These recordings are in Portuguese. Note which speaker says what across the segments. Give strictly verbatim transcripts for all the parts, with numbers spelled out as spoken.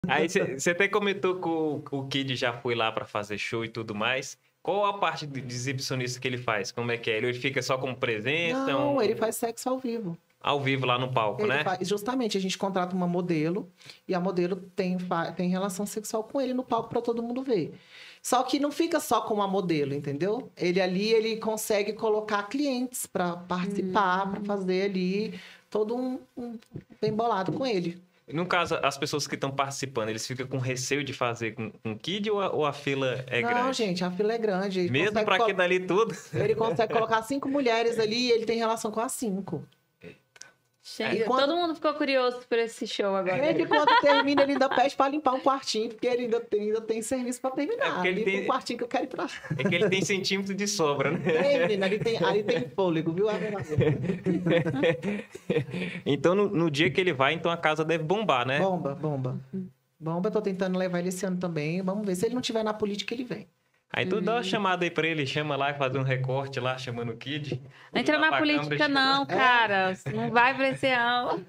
Speaker 1: Aí você até comentou que o, o Kid já foi lá pra fazer show e tudo mais. Qual a parte de de exibicionista que ele faz? Como é que é? Ele fica só como presença,
Speaker 2: Não, ele
Speaker 1: um,
Speaker 2: faz sexo ao vivo.
Speaker 1: ao vivo lá no palco,
Speaker 2: Ele
Speaker 1: né?
Speaker 2: faz, justamente, a gente contrata uma modelo e a modelo tem, fa- tem relação sexual com ele no palco para todo mundo ver. Só que não fica só com a modelo, entendeu? Ele ali, ele consegue colocar clientes para participar, para fazer ali todo um, um bem bolado com ele.
Speaker 1: No caso, as pessoas que estão participando, eles ficam com receio de fazer com, com Kid ou a, ou a fila é
Speaker 2: não,
Speaker 1: grande?
Speaker 2: gente, a fila é grande. Ele
Speaker 1: Mesmo
Speaker 2: consegue
Speaker 1: pra
Speaker 2: colo-
Speaker 1: aquilo dali tudo?
Speaker 2: Ele consegue colocar cinco mulheres ali e ele tem relação com as cinco.
Speaker 3: Gente,
Speaker 2: E quando-
Speaker 3: todo mundo ficou curioso por esse show agora.
Speaker 2: Ele, quando termina, ele ainda pede para limpar um quartinho, porque ele ainda tem, ainda tem serviço para terminar.
Speaker 1: É porque ele
Speaker 2: Limpa
Speaker 1: tem-
Speaker 2: um quartinho que eu quero ir pra...
Speaker 1: É que ele tem centímetro de sobra, né?
Speaker 2: Ei, menina, ali tem, ali tem fôlego, viu?
Speaker 1: Então, no, no dia que ele vai, então a casa deve bombar, né?
Speaker 2: Bomba, bomba. Bomba, eu tô tentando levar ele esse ano também. Vamos ver. Se ele não tiver na política, ele vem.
Speaker 1: Aí tu dá uma chamada aí pra ele, chama lá, faz um recorte lá, chamando o Kid.
Speaker 3: Não entra
Speaker 1: Lá
Speaker 3: na
Speaker 1: pra
Speaker 3: política,
Speaker 1: câmera,
Speaker 3: não, cara. Não vai pra esse ano.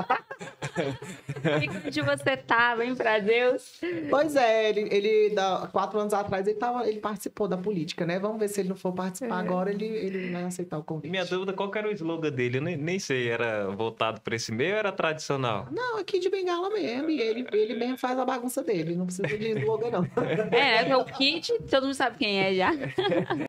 Speaker 3: Fica onde você tá, vem pra Deus.
Speaker 2: Pois é, ele, ele dá, quatro anos atrás, ele, tava, ele participou da política, né? Vamos ver se ele não for participar agora, ele, ele vai aceitar o convite.
Speaker 1: Minha dúvida, qual que era o slogan dele? Eu nem, nem sei, era voltado pra esse meio ou era tradicional?
Speaker 2: Não, aqui de Bengala mesmo. E ele, ele mesmo faz a bagunça dele. Não precisa de slogan, não.
Speaker 3: É, né? O Kid, todo mundo sabe quem é já.